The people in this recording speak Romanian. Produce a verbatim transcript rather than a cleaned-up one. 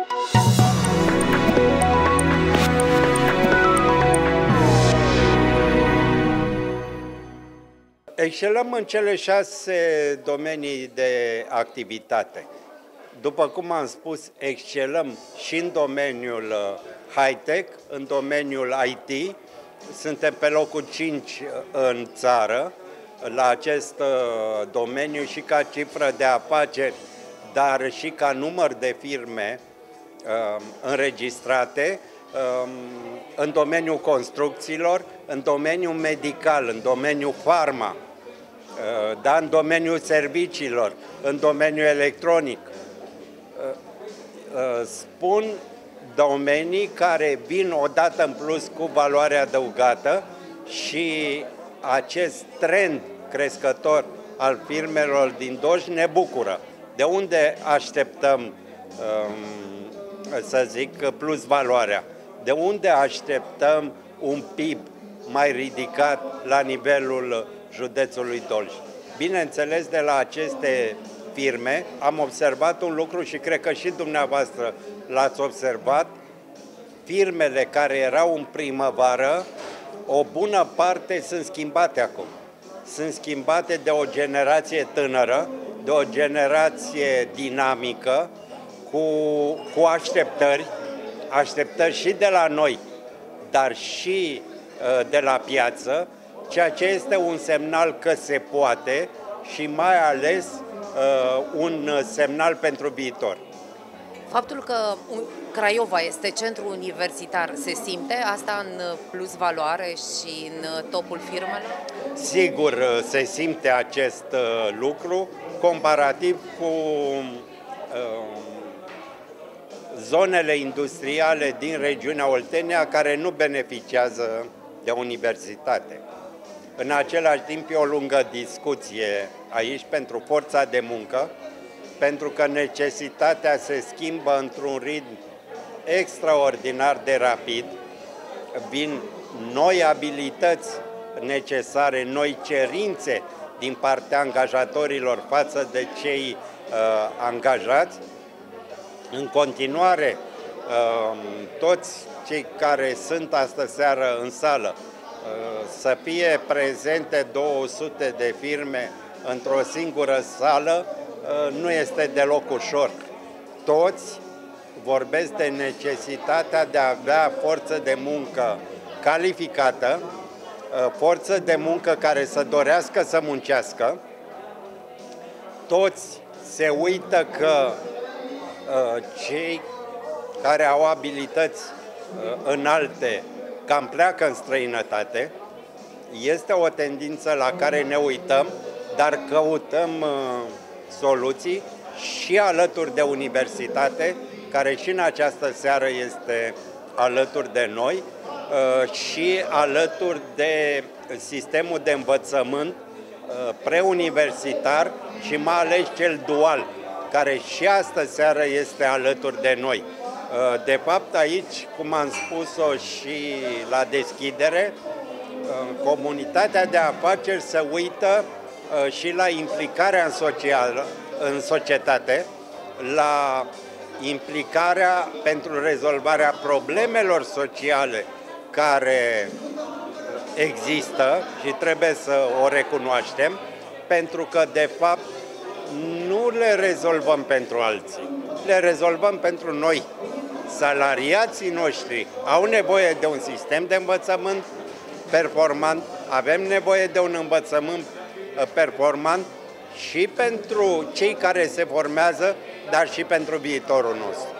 Excelăm în cele șase domenii de activitate. După cum am spus, excelăm și în domeniul high-tech, în domeniul I T. Suntem pe locul cinci în țară la acest domeniu și ca cifră de afaceri, dar și ca număr de firme uh, înregistrate uh, în domeniul construcțiilor, în domeniul medical, în domeniul farma, uh, da, în domeniul serviciilor, în domeniul electronic. Uh, uh, spun domenii care vin odată în plus cu valoare adăugată și acest trend crescător al firmelor din Dolj ne bucură. De unde așteptăm, să zic, plus valoarea? De unde așteptăm un P I B mai ridicat la nivelul județului Dolj? Bineînțeles, de la aceste firme am observat un lucru și cred că și dumneavoastră l-ați observat. Firmele care erau în primăvară, o bună parte sunt schimbate acum. Sunt schimbate de o generație tânără, de o generație dinamică, cu, cu așteptări, așteptări și de la noi, dar și uh, de la piață, ceea ce este un semnal că se poate și mai ales uh, un semnal pentru viitor. Faptul că Craiova este centru universitar se simte asta în plus valoare și în topul firmelor? Sigur, se simte acest lucru comparativ cu uh, zonele industriale din regiunea Oltenia care nu beneficiază de universitate. În același timp e o lungă discuție aici pentru forța de muncă, pentru că necesitatea se schimbă într-un ritm extraordinar de rapid, vin noi abilități necesare, noi cerințe din partea angajatorilor față de cei uh, angajați. În continuare, uh, toți cei care sunt astă seară în sală, uh, să fie prezente două sute de firme într-o singură sală, nu este deloc ușor. Toți vorbesc de necesitatea de a avea forță de muncă calificată, forță de muncă care să dorească să muncească. Toți se uită că cei care au abilități înalte cam pleacă în străinătate. Este o tendință la care ne uităm, dar căutăm soluții și alături de universitate, care și în această seară este alături de noi, și alături de sistemul de învățământ preuniversitar și mai ales cel dual, care și astă seară este alături de noi. De fapt, aici, cum am spus-o și la deschidere, comunitatea de afaceri se uită și la implicarea în, social, în societate, la implicarea pentru rezolvarea problemelor sociale care există și trebuie să o recunoaștem, pentru că, de fapt, nu le rezolvăm pentru alții, le rezolvăm pentru noi. Salariații noștri au nevoie de un sistem de învățământ performant, avem nevoie de un învățământ performant și pentru cei care se formează, dar și pentru viitorul nostru.